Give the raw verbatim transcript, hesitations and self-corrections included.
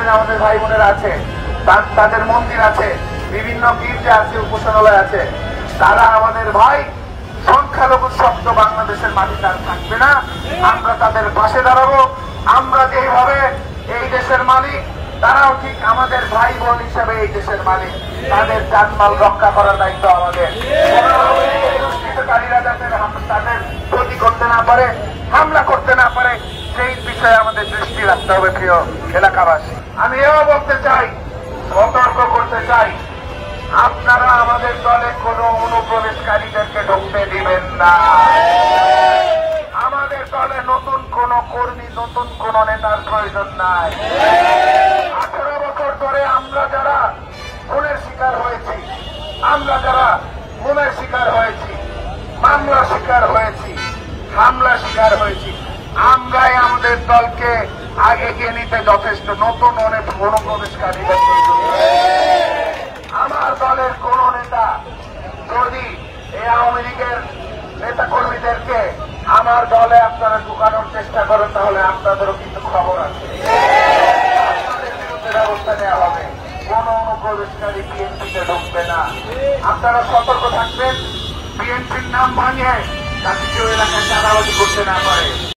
আমাদের ভাই বোনেরা আছে, তাদের মন্দির আছে, বিভিন্ন গির্জা আছে, উপাসনালয় আছে, তারা আমাদের ভাই। সংখ্যালঘু শব্দ বাংলাদেশের মাটিতে আর থাকবে না। আমরা তাদের পাশে দাঁড়াবো। আমরা যেভাবে এই দেশের মালিক, তারাও ঠিক আমাদের ভাই বোন হিসেবে এই দেশের মালিক। তাদের জানমাল রক্ষা করার দায়িত্ব আমাদের। দুষ্কৃতকারীরা যাতে তাদের ক্ষতি করতে না পারে, হামলা করতে না পারে, সেই বিষয়ে আমাদের দৃষ্টি রাখতে হবে। প্রিয় এলাকাবাসী, আমি এও বলতে চাই, সতর্ক করতে চাই, আপনারা আমাদের দলে কোনো অনুপ্রবেশকারীদেরকে ঢুকতে দিবেন না। আমাদের দলে নতুন কোন কর্মী, নতুন কোন নেতার প্রয়োজন নাই। আঠারো বছর ধরে আমরা যারা খুনের শিকার হয়েছি, আমরা যারা খুনের শিকার হয়েছি, মামলা শিকার হয়েছি, হামলা শিকার হয়েছি, আমরাই আমাদের দলকে আগে এগিয়ে নিতে যথেষ্ট। নতুন অনেক অনুপ্রবেশকারীদের প্রয়োজন। আমার দলের কোন নেতা যদি এই আওয়ামী লীগের নেতা কর্মীদেরকে আমার দলে আপনারা ঢুকানোর চেষ্টা করেন, তাহলে আপনাদেরও কিন্তু খবর আছে, আপনাদের বিরুদ্ধে ব্যবস্থা নেওয়া হবে। কোন অনুপ্রবেশকারী বিএনপিতে ঢুকবে না। আপনারা সতর্ক থাকবেন, বিএনপির নাম ভাঙিয়ে যাতে কেউ এলাকায় চাঁদাবাজি করতে না পারে।